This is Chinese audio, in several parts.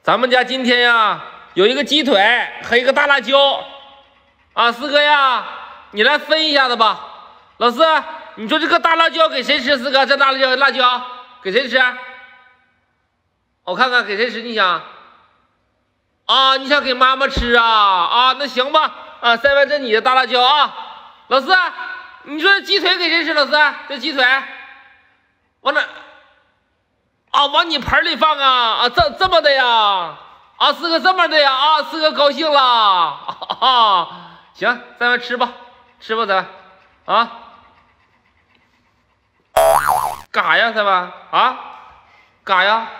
咱们家今天呀有一个鸡腿和一个大辣椒啊，四哥呀，你来分一下子吧。老四，你说这个大辣椒给谁吃？四哥，这大辣椒给谁吃？我看看给谁吃？你想啊？你想给妈妈吃啊？啊，那行吧。啊，塞完这你的大辣椒啊。老四，你说鸡腿给谁吃？老四，这鸡腿往哪？啊，往你盆里放啊！啊，这么的呀？啊，四哥这么的呀？啊，四哥高兴了啊！行，咱们吃吧，吃吧，咱啊，干啥呀？咱们啊，干啥呀？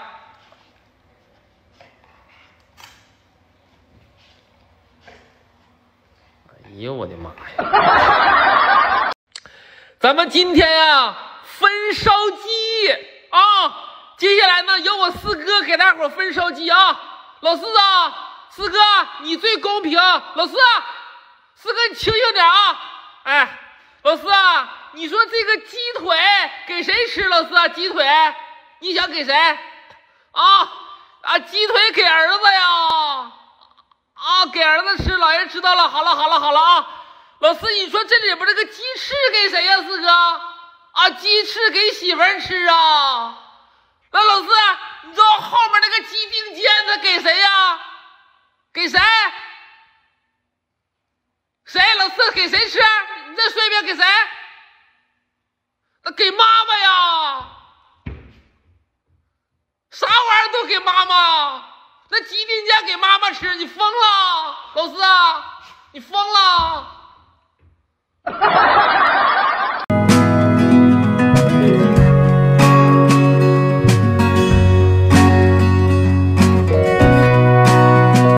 哎呦我的妈呀！咱们今天呀，焚烧鸡啊！接下来呢，由我四哥给大伙焚烧鸡啊！老四啊，四哥你最公平。老四，四哥你清醒点啊！哎，老四啊，你说这个鸡腿给谁吃？老四啊，鸡腿你想给谁？鸡腿给儿子呀！啊，给儿子吃，老爷知道了。好了啊！老四，你说这里边这个鸡翅给谁呀？四哥啊，鸡翅给媳妇儿吃啊！那老四，你知道后面那个鸡丁尖子给谁呀？给谁？谁？老四给谁吃？你再说一遍，给谁？给妈妈呀！啥玩意儿都给妈妈？那鸡丁尖给妈妈吃？你疯了，老四啊！你疯了！